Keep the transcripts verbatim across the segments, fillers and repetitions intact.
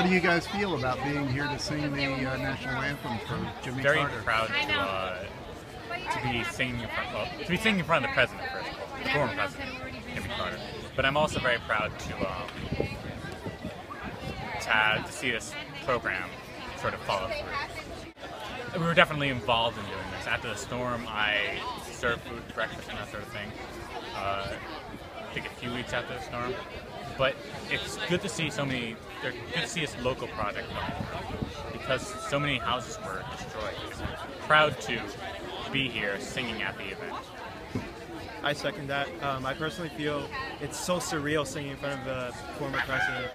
how do you guys feel about being here to sing the uh, national anthem for Jimmy Very Carter? Very proud to, uh, to be singing in front, well, to be singing in front of the president first of all, the former president, Jimmy Carter. But I'm also very proud to um, to, have, to see this program sort of follow through. We were definitely involved in doing this. After the storm, I served food, breakfast, and that sort of thing. Uh, I think a few weeks after the storm. But it's good to see so many, they're good to see this local project going because so many houses were destroyed. I'm proud to be here singing at the event. I second that. Um, I personally feel it's so surreal singing in front of the former president.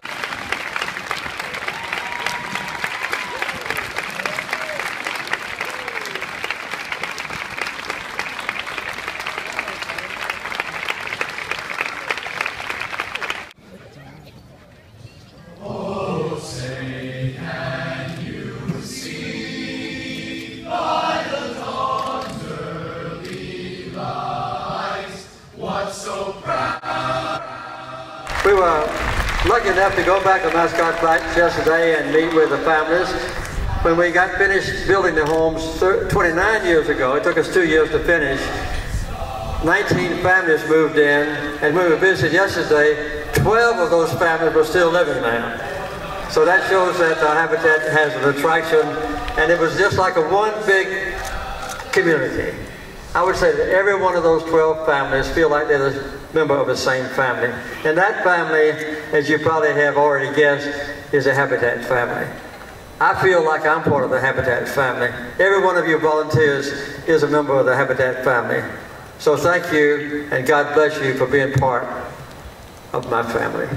We were lucky enough to go back to Mascot Flats yesterday and meet with the families. When we got finished building the homes twenty-nine years ago, it took us two years to finish, nineteen families moved in, and when we visited yesterday, twelve of those families were still living there. So that shows that the Habitat has an attraction, and it was just like a one big community. I would say that every one of those twelve families feel like they're a member of the same family. And that family, as you probably have already guessed, is a Habitat family. I feel like I'm part of the Habitat family. Every one of you volunteers is a member of the Habitat family. So thank you, and God bless you for being part of my family.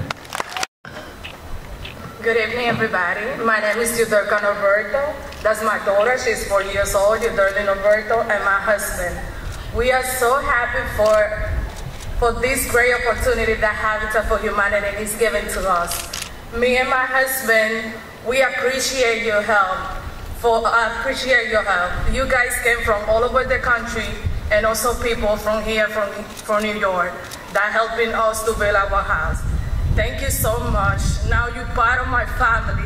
Good evening, everybody. My name is Yuderka Norberto. That's my daughter. She's four years old, Yuderka Norberto, and my husband. We are so happy for, for this great opportunity that Habitat for Humanity is giving to us. Me and my husband, we appreciate your help. For uh, appreciate your help. You guys came from all over the country, and also people from here, from, from New York, that helping us to build our house. Thank you so much. Now you're part of my family.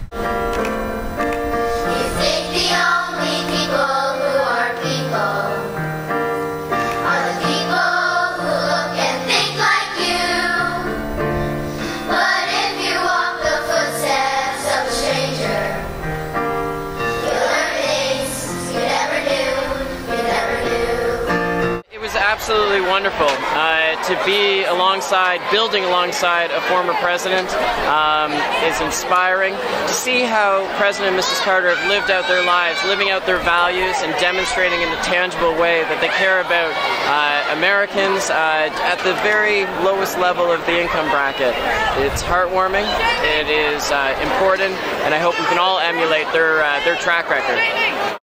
You think the only people who are people are the people who look and think like you. But if you walk the footsteps of a stranger, you'll learn things you never knew, you never knew. It was absolutely wonderful uh, to be alongside, building alongside a former president um, is inspiring. To see how President and Missus Carter have lived out their lives, living out their values and demonstrating in a tangible way that they care about uh, Americans uh, at the very lowest level of the income bracket. It's heartwarming, it is uh, important, and I hope we can all emulate their, uh, their track record.